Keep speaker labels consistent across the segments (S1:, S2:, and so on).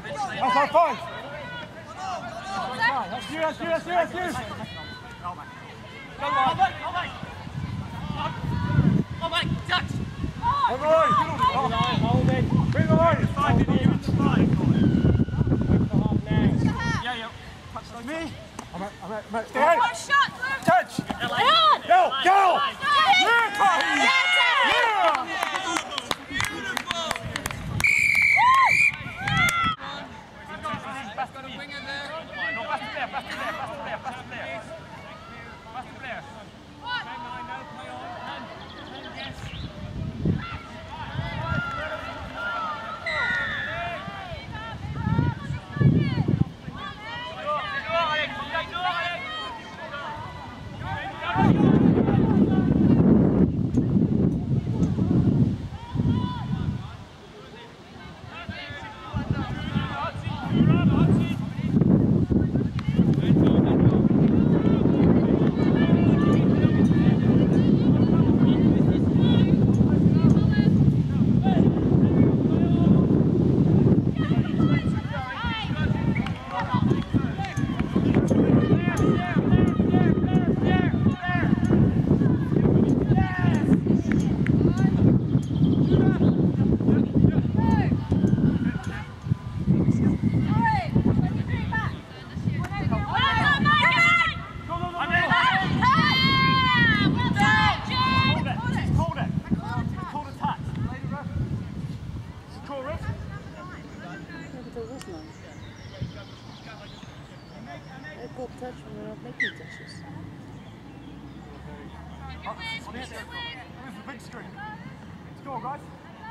S1: That's our five. That's you. Go on, mate. Oh, mate, touch. Hold it. Bring it on. Yeah. Touch me. I'm at. Stay out.
S2: One shot, Luke.
S1: Touch. Go. Yeah, Tahi. Yeah.
S3: Got a wing in there.
S1: No, pass the player.
S4: Touch when we're not making touches.
S1: Where's the big screen? Let's go, guys.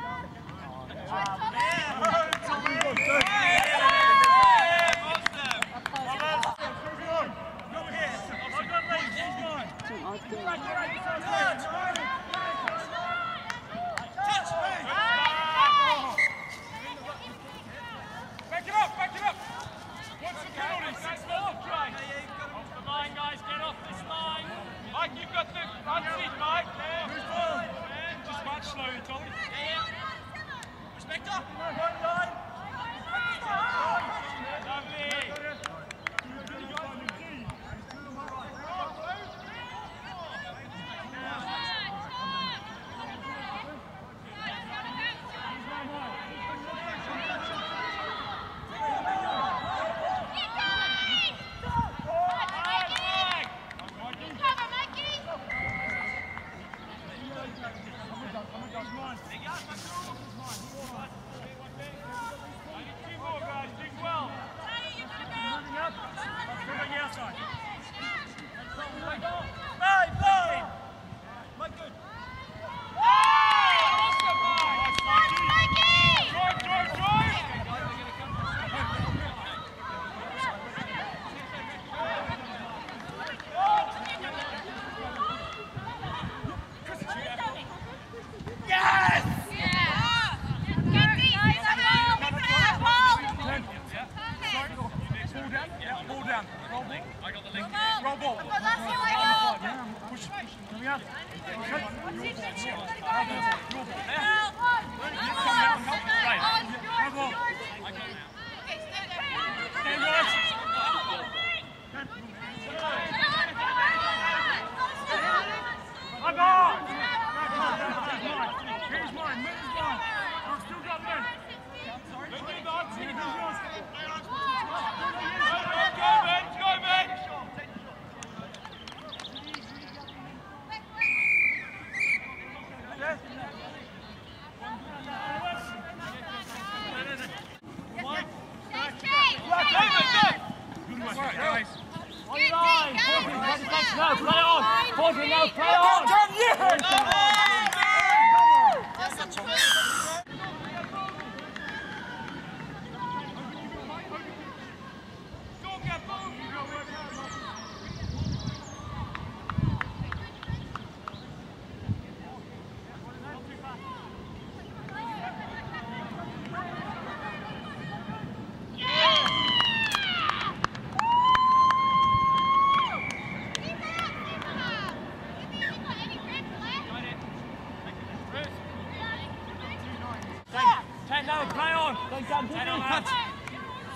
S1: Back it up! What's the penalty? 6-4? Off the line, guys, get off this line. Mike, you've got the front seat, Mike. Just march slowly, Tolly. Respect up. Lovely.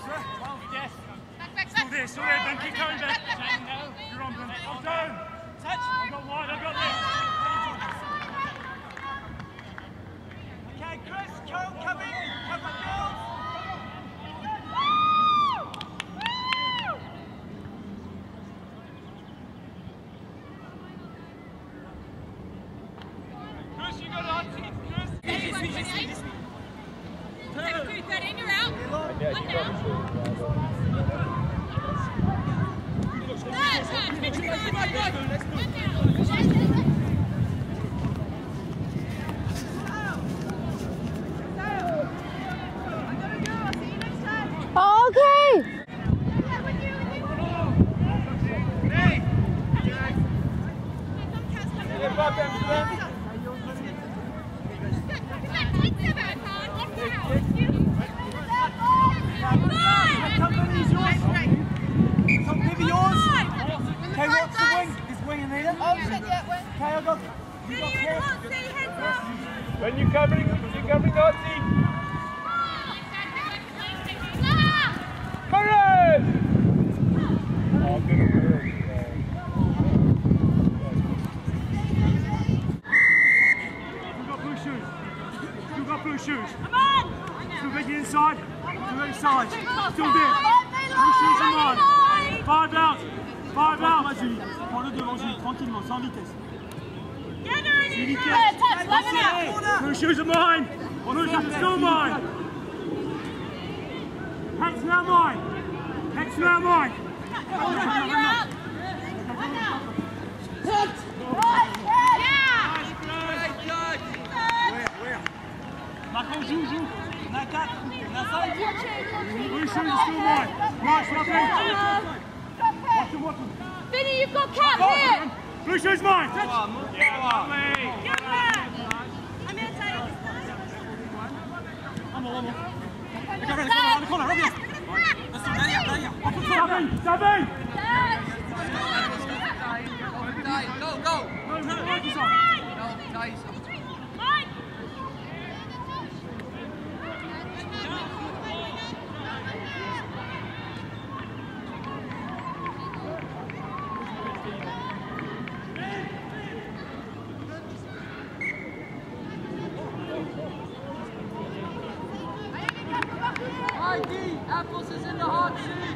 S1: Yes. Still there, Ben. Keep coming back. You're on, Ben. I'm down. Touch. I've got wide, I've got left. Okay, Chris, come in. Come on, girls. Chris, you got it on seat, Chris. This way. 13, you're out. One down.
S2: Okay.
S3: Okay, what's the wing? Is wing in there?
S2: Oh shit, yeah, wing.
S3: Okay, I got. You got care.
S1: When you're covering Nazi. Courage! Oh, good work. You got blue shoes. You got blue shoes. Come on! Still get you inside. Still inside. Still there. Blue shoes in line. 5 out. 5 out. Vas-y. Prends-le devant Julie, tranquillement, sans vitesse. Blue shoes are mine. Blue shoes are still mine. Head's now mine. Head's now mine. Marco, joue. On a 4. On a 5. Blue shoes are still mine. March, watch him.
S2: Vinny, you've got cap here.
S1: Blue shoes mine.
S2: Give back. I'm in tight.
S3: One more. Around the corner, obvious.
S1: Tahi!
S4: Go!
S1: No, Tahi's on.
S4: No, Tahi's on. ID, Apples is in the hot seat.